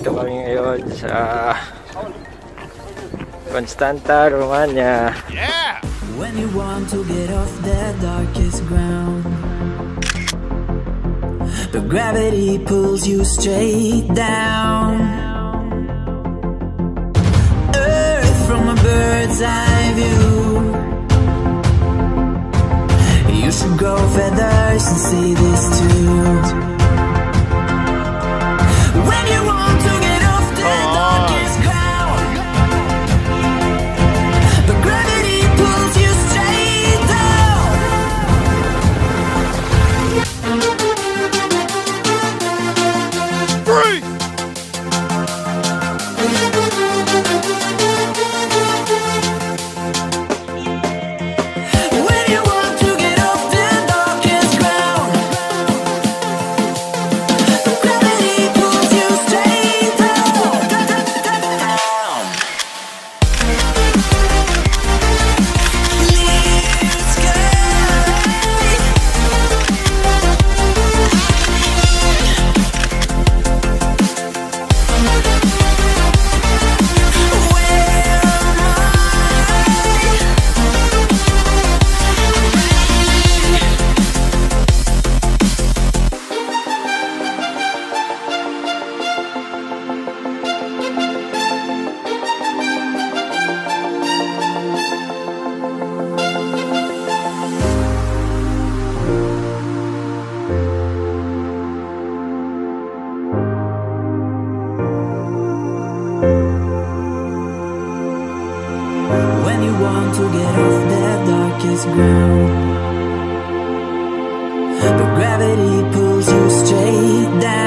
Dito kami ngayon sa Constanta, Romania. Yeah! When you want to get off the darkest ground, but gravity pulls you straight down. Earth from a bird's eye view. You should grow feathers and see this too. When you want to get off the darkest ground, but gravity pulls you straight down. Freeze! When you want to get off the darkest ground, but gravity pulls you straight down. Clear When you want to get off the darkest ground, but gravity pulls you straight down.